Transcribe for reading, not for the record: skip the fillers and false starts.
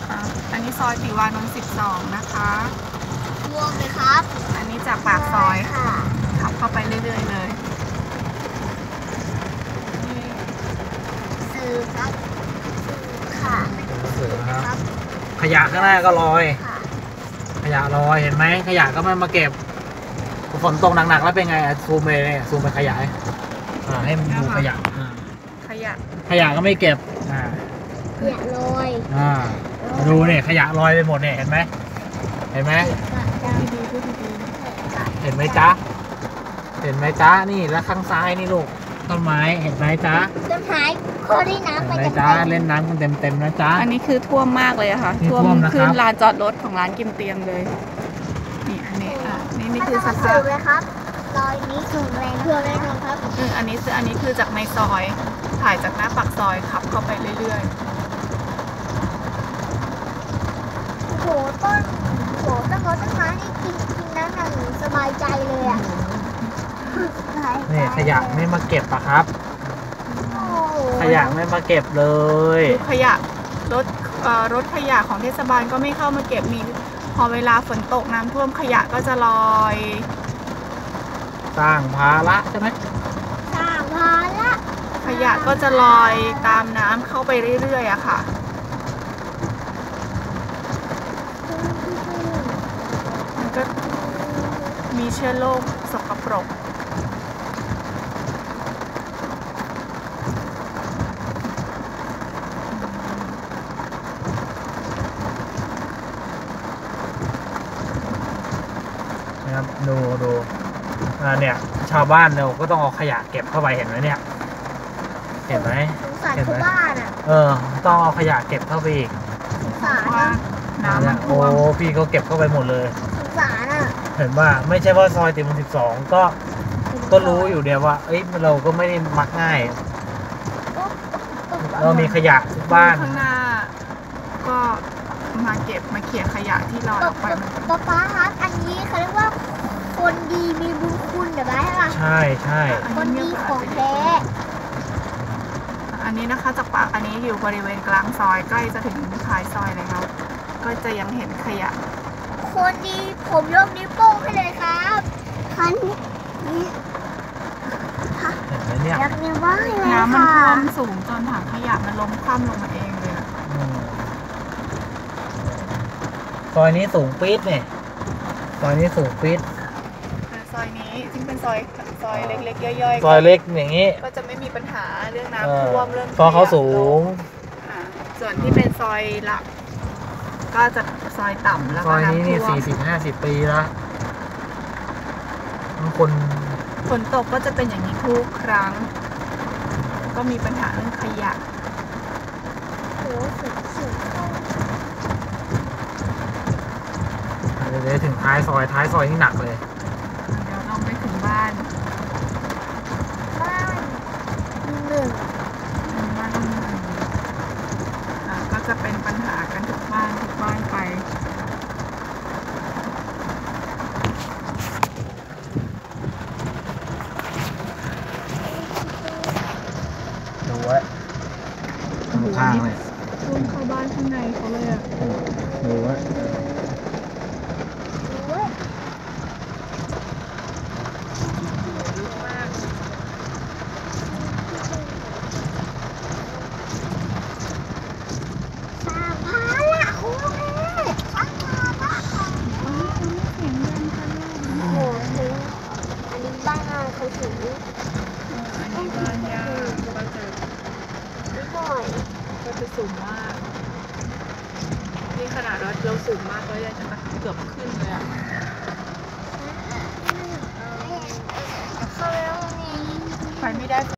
อันนี้ซอยติวานนท์12นะคะม่วงเลยครับอันนี้จากปากซอยค่ะขับเข้าไปเรื่อยๆเลยสื่อครับค่ะสื่อนะครับขยะข้างหน้าก็ลอยขยะลอยเห็นไหมขยะก็ไม่มาเก็บฝนตกหนักๆแล้วเป็นไงซูมไปเนี่ยซูมไปขยายให้มันดูขยะขยะก็ไม่เก็บขยะลอยดูเนี่ยขยะลอยไปหมดเนี่ยเห็นไหมเห็นไหมเห็นไหมจ๊ะเห็นไหมจ๊ะนี่แล้วข้างซ้ายนี่ลูกต้นไม้เห็นไหมจ๊ะต้นไม้เขาได้น้ำไปเห็นไหมจ๊ะเล่นน้ำกันเต็มๆนะจ๊ะอันนี้คือท่วมมากเลยอะค่ะท่วมขึ้นลานจอดรถของร้านกิมเตียมเลยนี่อันนี้นี่คือสภาพเลยครับซอยนี้สูงแรงเพื่อแน่นอนครับอันนี้คือจากในซอยถ่ายจากหน้าปากซอยขับเข้าไปเรื่อยๆโหต้นไม้นี่กินนั้นหนูสบายใจเลยอ่ะนี่ขยะไม่มาเก็บอะครับขยะไม่มาเก็บเลยขยะรถขยะของเทศบาลก็ไม่เข้ามาเก็บมีพอเวลาฝนตกน้ำท่วมขยะก็จะลอยสร้างภาระใช่ไหมสร้างภาระขยะก็จะลอยตามน้ำเข้าไปเรื่อยๆอะค่ะมันก็มีเชื้อโรคสกปรกนะครับดูเนี่ยชาวบ้านเราก็ต้องเอาขยะเก็บเข้าไปเห็นไหมเนี่ยเห็นไหมเห็นไหมบ้านอ่ะต้องเอาขยะเก็บเข้าไปอีกสงสารน้ำมันท่วมพี่เขาเก็บเข้าไปหมดเลยสงสารอ่ะเห็นว่าไม่ใช่ว่าซอยติม12ก็รู้อยู่เดียวว่าเราก็ไม่ได้มักง่ายเรามีขยะทุกบ้านข้างหน้าก็มาเก็บมาเขี่ยขยะที่เราเอาไปป้าครับอันนี้เขาเรียกว่าคนดีมีบุญคุณเดี๋ยวได้ป่ะใช่คนดีของแท้อันนี้นะคะจากปากอันนี้อยู่บริเวณกลางซอยใกล้จะถึงท้ายซอยเลยครับก็จะยังเห็นขยะคนดีผมยกนิ้วโป้งให้เลยครับคันนี้เห็นไหมเนี่ยยักนิ้วว่าเลยน้ำมันท่วมสูงจนถังขยะมันล้มคว่ำลงมาเองเลยซอยนี้สูงปี๊ดเนี่ยซอยนี้สูงปี๊ดซอยนี้ซึ่งเป็นซอยเล็กๆย่อยๆซอยเล็กอย่างนี้ก็จะไม่มีปัญหาเรื่องน้ำท่วมเรื่องเพราะเขาสูงส่วนที่เป็นซอยหลักก็จะซอยต่ำแล้วซอยนี้นี่40-50 ปีแล้วบางคนฝนตกก็จะเป็นอย่างนี้ทุกครั้งก็มีปัญหาเรื่องขยะเดี๋ยวถึงท้ายซอยนี่หนักเลยเดี๋ยวเราไปถึงบ้านหนึ่งก็จะเป็นปัญหากันทุกบ้านไปดูไว้ข้างเลยเข้าบ้านข้างในเขาเลยอ่ะดูไว้เขาสูงอันนี้บ้านยากก็จะสูงมากนี่ขนาดเราสูงมากแล้วยังจะเกือบขึ้นเลยอ่ะไปไม่ได้